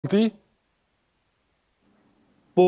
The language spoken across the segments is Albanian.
Ti? Po,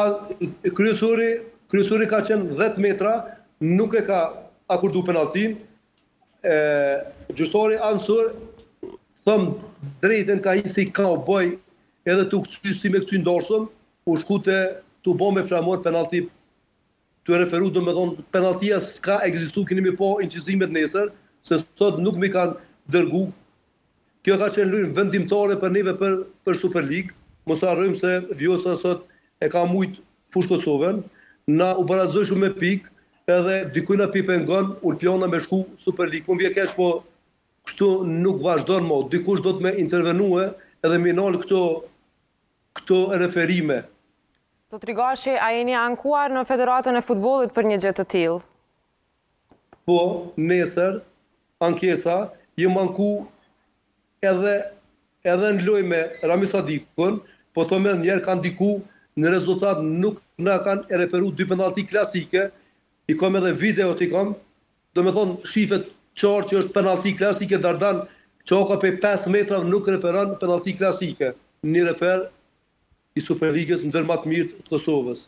kryesori ka qenë 10 metra, nuk e ka akordu penaltin. Gjyqtari anësor, thëmë drejten ka i si ka o bëj edhe të këty si me këty ndorsëm, u shkute të bo me flamor penalti të referu, do me thonë penaltia s'ka egzistu, keni me po incizimet nesër, se sot nuk mi kanë dërgu. Kjo ka qenë lujnë vendimtare për neve për Super League. Mos harrojmë se Vjosa sot e ka mujt fush Kosovën, na u barazoj shumë me pikë, edhe dikujna pi pengon, Ulpiona me shku Super League. Më vje keq, po kështu nuk vazhdon mo, dikush do të me intervenue edhe me nalë këto referime. Zot Rigashi, a jeni ankuar në Federatën e Futbollit për një gjë të tillë? Po, nesër, ankesa, jem anku edhe në loj me Rami Sadikun, po thome njerë kanë diku në rezultat nuk në kanë referu dy penalti klasike, i kom edhe video të i kom, do me thonë shifet qarë që është penalti klasike, Dardan qoka pe 5 metra nuk referan penalti klasike, një refer i Superligës në dërmat mirë të Kosovës.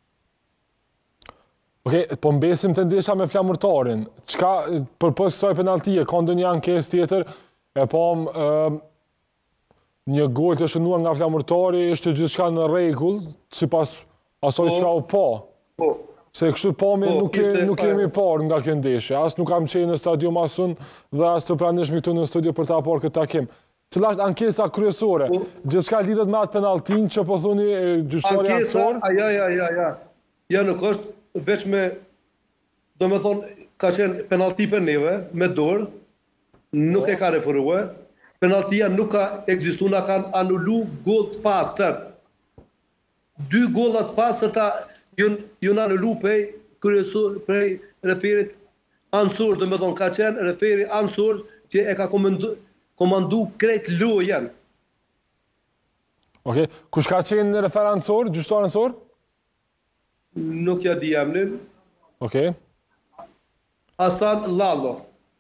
Okej, po mbesim të ndesha me flamurtarin. Qka për pës kësaj penaltije, ka ndonjë ankesë tjetër, e pam një gol të shënuar nga flamurtari, ishte gjithçka në rregull, sipas asoj çka u pa. Po. Se kështu pami nuk kemi parë nga kjo ndeshje. As nuk kam qenë në stadium asun dhe as të pranishmi këtu në studio për ta parë këtë takim. Cila është ankesa kryesore? Gjithçka lidhet me atë penaltin që po thoni gjyqtari aksor? Ja, nuk është veç me, do me thonë, ka qenë penalti për neve, me dorë, nuk e ka referue, penaltia nuk ka egzistu, na kanë anullu gol të pastër. 2 gollat pastër ta jënë anullu prej referit ansur, do me thonë, ka qenë referi ansur që e ka komandu krejt lojen. Okej, kush ka qenë refer ansor, gjyqtar ansor? Nuk ja di emrin. Okej. Hasan Lalo.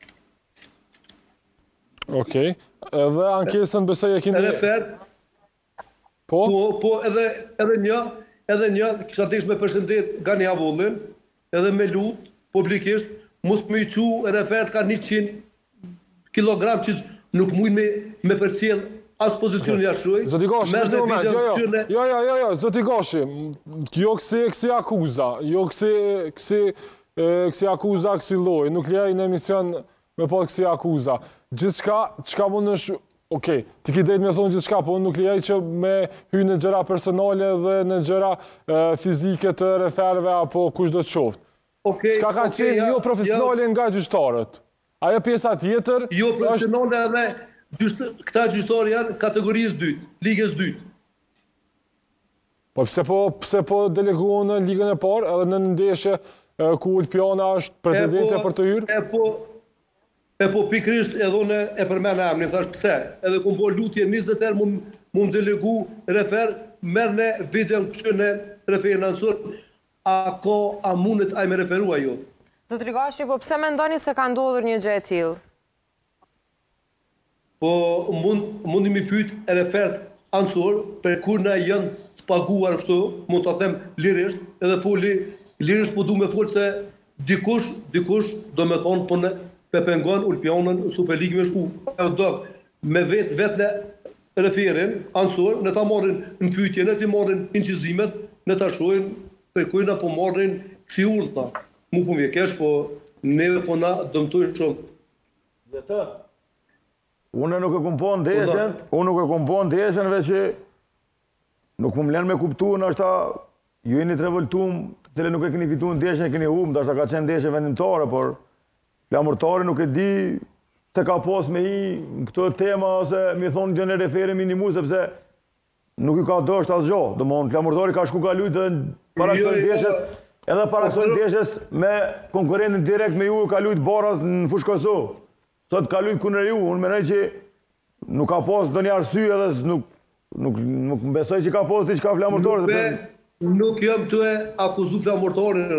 Okej. Edhe ankesën besoj e keni... Refer. Po? Po, edhe një, kisha tesh me përshëndet Gani Avullin, edhe me lut, publikisht, mos me i qu refert ka 100 kilogram që nuk mujnë me përcjell as pozicion jashtuaj. Zoti Gashi, në moment, jo, Zoti Gashi, jo kësi akuza, jo kësi akuza kësi loj, nuk lejaj në emision me po kësi akuza. Gjithçka, çka mund është, okej, ti ki drejt me thonë gjithçka, po nuk lejaj që me hyjë në gjëra personale dhe në gjëra fizike të referve apo kush do të qoftë. Çka ka qenë jo profesionale nga gjyqtarët? Ajo pjesa tjetër... Jo profesionale edhe këta gjyqtarë janë kategorisë 2, ligës 2. Po pse po deleguon në ligën e parë edhe në ndeshje ku Ulpiona është pretendente për të hyrë? E po pikrisht edhe unë e përmend emrin, thash pse? Edhe ku bo lutje 20 herë mu më delegu refer, merr në video kështu në referin ansor, a mundet ai me referua jo? Zot Rigashi, po pse mendoni se ka ndodhur një gjë e tillë? Po mundi mi pyet refert ansor për kur na janë paguar kështu, mund ta them lirisht, edhe foli lirisht, po du me fol se dikush do me thonë po në pengon Ulpionën Super League me shku. Do me vetë në referin ansor, në ta marrin në pyetje, në ti marrin incizimet, në ta shohin për kujna po marrin si urdhta. Mu po mje kesh, po neve po na dëmtojnë shumë. Dhe të? Unë nuk e kumpon ndeshjen, veç që nuk më mlen me kuptu në është ta ju jeni të revoltum, të cilë nuk e keni fitu në ndeshjen, e keni humë, të është ta ka qenë ndeshje vendimtare, por flamurtari nuk e di të ka pos me i në këtë tema, ose mi thonë gjënë e referi minimu, sepse nuk i ka dësht asë gjo. Dhe mon, flamurtari ka shku ka lujtë dhe para kësoj ndeshjes, edhe para kësoj ndeshjes me konkurentin direkt me ju ka lujtë Baras në fushë Kosovë. Sot ka lujtë kundër ju, unë menoj që nuk ka pos do një arsye edhe nuk besoj që ka pos diçka flamurtari. Nuk jam të e akuzu flamurtarin.